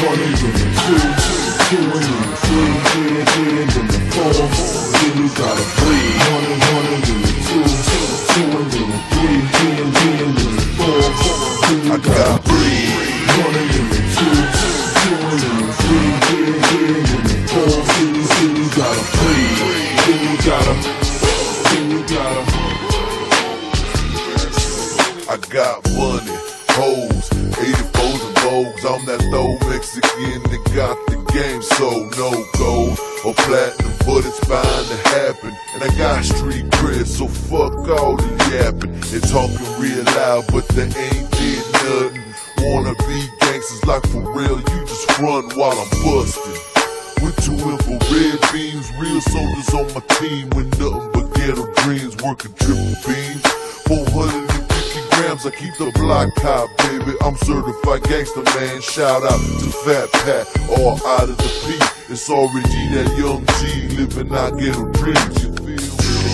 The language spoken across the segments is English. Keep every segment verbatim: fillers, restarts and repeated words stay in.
One and then the two, two and then the three, three and three and then the four. Then you gotta breathe. One and one and then the two, two and then the three, three and three and then the four. Then you gotta breathe. One and then the two, two and then the three, three and three and then the four. Then you, then you gotta breathe. Then you gotta, then you gotta. I got money, hoes, eighty-fours and Vogues. I'm that throw Mexican that got the game so no gold or platinum, but it's bound to happen. And I got street cred, so fuck all the yapping and talking real loud, but they ain't did nothing. Wanna be gangsters like for real, you just front while I'm busting. With two infrared beams, real soldiers on my team with nothing but ghetto dreams, working triple beams. four hundred fifty grams, I keep the block hot, baby. I'm certified gangster, man. Shout out to Fat Pat, all out of the P. It's already that young G living out ghetto dreams. You feel?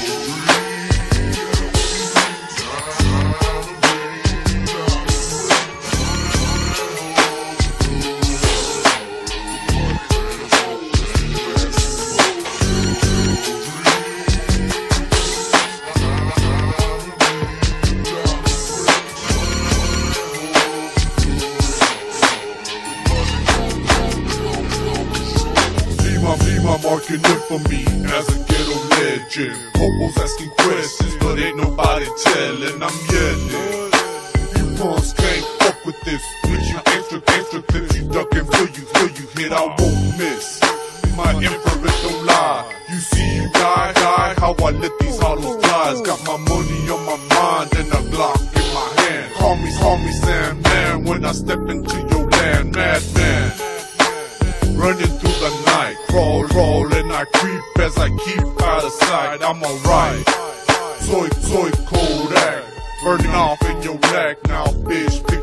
Be my marking infamy as a ghetto legend. Popos asking questions, but ain't nobody telling. I'm yelling. You punks can't fuck with this. With you extra, extra clips, you duck and till you, till you hit, I won't miss. My infrared don't lie. You see you die, die. How I let these hollows flies. Got my money on my mind and a Glock in my hand. Call me, call me Sandman when I step into your land, madman. Running through the night, crawl, crawl, and I creep as I keep out of sight. I'm alright. Soy, soy, Kodak, burning off in your neck now, bitch.